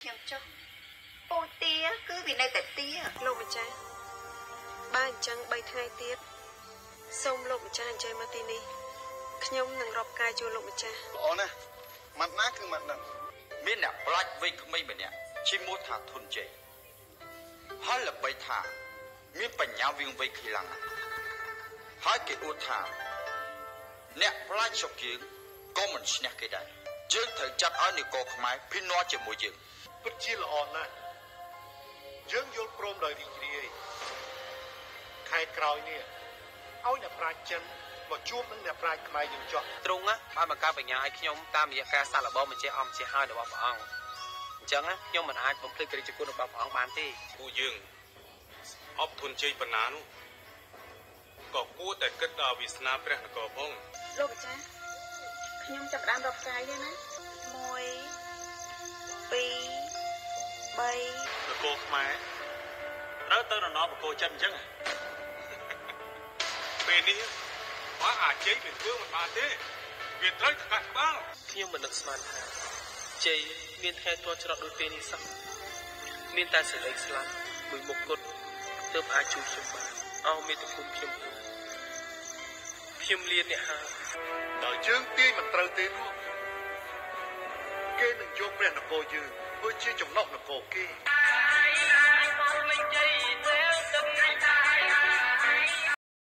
ខ្ញុំចុះពូទាគឺវានៅតែទាលោកម្ចាស់បើអញ្ចឹង3ថ្ងៃទៀតសូមលោកម្ចាស់អញ្ជើញមកទីនេះខ្ញុំនឹងរាប់កាយជួលលោកម្ចាស់ល្អណាស់ម៉ាត់ណាគឺម៉ាត់ហ្នឹងមានអ្នកផ្លាច់វ័យក្មេងម្នាក់ឈ្មោះថាធុនជ័យហើយល្បីថាមានបញ្ញាវាងវៃខ្លាំងហើយគេអួតថាអ្នកផ្លាច់សុកយើងក៏មិនឈ្នះគេដែរយើងត្រូវចាត់ឲ្យនគរខ្មែរភិនាល់ជាមួយយើងពិតជាល្អណាស់យើងយល់ព្រមដោយរីករាយខែក្រោយនេះឲ្យអ្នកប្រាជ្ញចិនមកជួបនឹងអ្នកប្រាជ្ញខ្មែរយើងចោះទ្រង់បានបង្កើតបញ្ញាឲ្យខ្ញុំតាមរយៈការសាកល្បងបញ្ជាអង្គជាហើយរបស់ព្រះអង្គអញ្ចឹងខ្ញុំមិនអាចបំភ្លេចកិត្តិយសរបស់ព្រះអង្គបានទេពួកយើងអបធុនជ័យបណ្ណានោះក៏គួរតែគិតដល់វាសនាព្រះនគរផងលោកម្ចាស់ខ្ញុំចាប់ផ្ដើមរាប់កាយទេណា1 2 3 នគរខ្មែរត្រូវទៅរណបកោចិនអញ្ចឹងពេលនេះបើអាចជ័យវាធ្វើមិនបានទេវាត្រូវកាត់ក្បាលខ្ញុំមិននឹកស្មានថាជ័យមានថ្ងៃទាល់ច្រត់ដូចពេលនេះសោះមានតែសេចក្តីស្លាប់មួយមុខគត់ទើបអាចជួបខ្ញុំបានអោមេត្តាគុណខ្ញុំលៀនអ្នកហើយដល់យើងទាយមិនត្រូវទេនោះគេនឹងយកព្រះនគរយើងធ្វើជាចំណុះនគរគេ